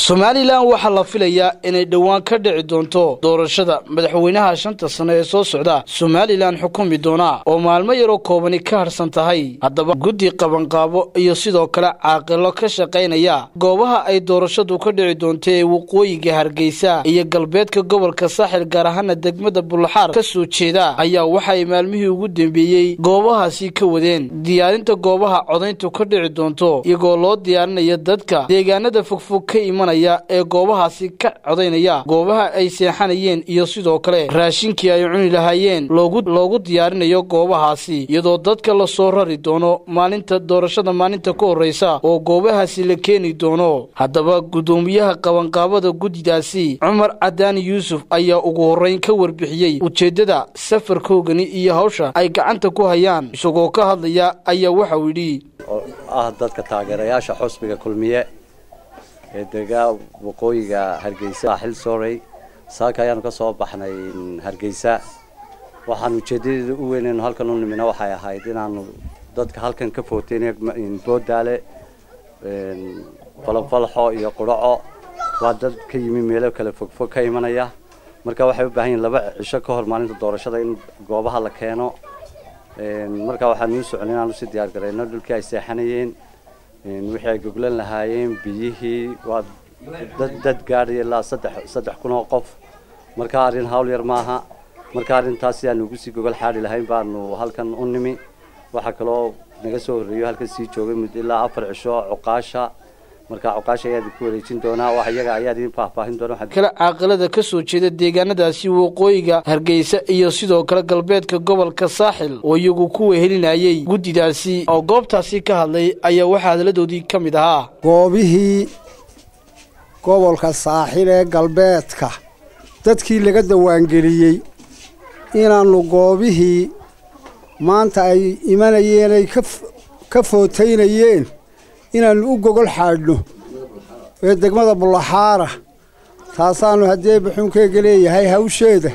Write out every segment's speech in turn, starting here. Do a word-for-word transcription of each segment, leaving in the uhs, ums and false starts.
Somaliland waxa la filayaa inay dhawaan ka dhici doonto doorashada madaxweynaha shanta sano ee soo socda Somaliland xukumi doona oo maalmo yar oo koobani ka harsan tahay hadaba guddi qaban qaabo iyo sidoo kale caaqilo ka shaqeynaya goobaha ay doorashadu ka dhici doonto ee waqooyiga Hargeysa iyo galbeedka gobolka Saaxil gaar ahaan degmada Bullaxaar ka soo jeeda ayaa waxay maalmihii ugu dambeeyay goobahaasi ka wadeen diyaarinta goobaha codayntu ka dhici doonto iyagoo loo diyaarinayo dadka deegaanada fogfog ka imanaya ee goobahaasi ka codaynaya goobaha ay seexanayeen iyo sidoo kale raashinkii ay cuni lahaayeen loogu loogu diyaarinayo goobahaasi iyadoo dadka la soo rari doono maalinta doorashada maalinta ka horeysa oo goobahaasi la keeni doono hadaba gudoomiyaha qaban qaabada guddidaasi Cumar Cadaan Yuusuf ayaa ugu horeyn ka warbixiyay ujeedada safarkoogani iyo hawsha ay gacanta ku hayaan isagoo ka hadlaya ayaa waxa uu yiri ah dadka taageerayaasha xusbiga kulmiye ee deegaa waqooyiga Hargeysa xil sooray saaka ayaan ka soo baxnay Hargeysa waxaan ujeedada u weyneen halkan u nimina waxay ahayd inaan dadka halkan ka footeynay Boodaale een falafalxo iyo quraco waa dad ka yimi meelo kala fogfog ka imanaya marka waxay u baahan yihiin laba cisho ka hor maalinta doorashada in goobaha la keeno een marka waxaan u soconay inaan si diyaar gareyno dhulkii ay seexanayeen in wixii ay goglan lahaayeen biyihii waa dad dad gaadhay ilaa saddex kun oo qof marka arin hawl yar maaha marka arintaasi aan ugu sii gogol xaari lahayn baanu halkan u nimi waxa kale oo naga soo horeeyo halkan sii joogay muddo ilaa afar cisho cuqaasha marka cuqaasha ayaa ku wareejin doona wax iyaga ayaa idin faahfaahin doona kala caaqilada ka soo jeeda deegaanadaasi waqooyiga Hargeysa iyo sidoo kale galbeedka gobolka Saaxil oo iyagu ku wehelinayay guddidaasi oo goobtaasi ka hadlay ayaa waxa hadaladoodii kamid ahaa goobihii gobolka Saaxil ee galbeedka dadkii laga dawaangeliyay inaanu goobihii maanta ay imanayeen ay ka footeynayeen inaan u gogol xaadno ee degmada Bullaxaar taasaanu hadee bixinkeega leeyahay hawsheeda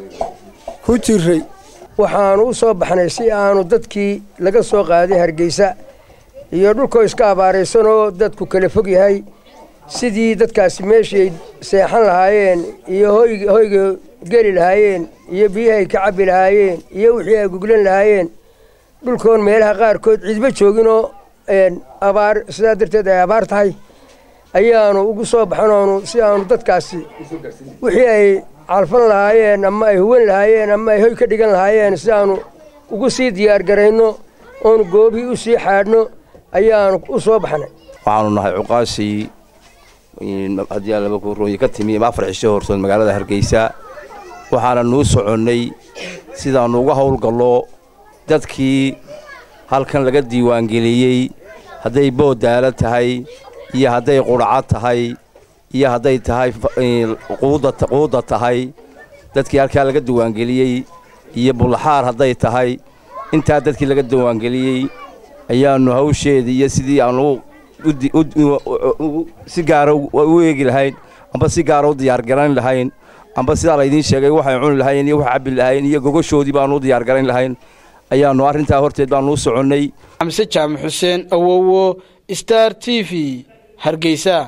ku jiray waxaan u soo baxnay si aanu dadkii laga soo qaaday Hargeysa iyo dhulka iska abaareysan oo dadku kala fog yahay sidii dadkaasi meeshii seexan lahaayeen iyo hoyga hoyga geli lahaayeen iyo biyaha ka cabi lahaayeen iyo wixii ay guglan lahaayeen dhulkoon meelaha qaar kood cidba joogin oo een abaar sida darteed ay abaar tahay ayaanu ugu soo baxnoonu si aanu dadkaasi wixii ay calfan lahaayeen ama ay huwan lahaayeen ama ay hoy ka dhigan lahaayeen si aanu ugu sii diyaar gareyno oo goobi u sii xaadno ayaanu u soo baxnay waxaanu nahay cuqaashii in hadii laba ku rooyi ka timi ma afar cisho horsoon magaalada Hargeysa waxaana noo soconay sidaan uga hawl galo dadkii halkan laga diiwaan geliyay haday Boodaale tahay iyo haday quraco tahay iyo haday tahay quuda quuda tahay dadkii halka laga diiwaan geliyay iyo Bullaxaar haday tahay inta dadkii laga diiwaan geliyay ayaanu hawsheedii iyo sidii aanu si gaar ah u eegi lahayn amba si gaar ah u diyaar garan lahayn amba sida la idin sheegay waxay cun lahayn iyo wax cabi lahayn iyo gogoshoodii baanu diyaar garan lahayn ayaanu arinta horteed baanu u soconay Xamse Jaamac Xuseen Awowo Star T V Hargeysa.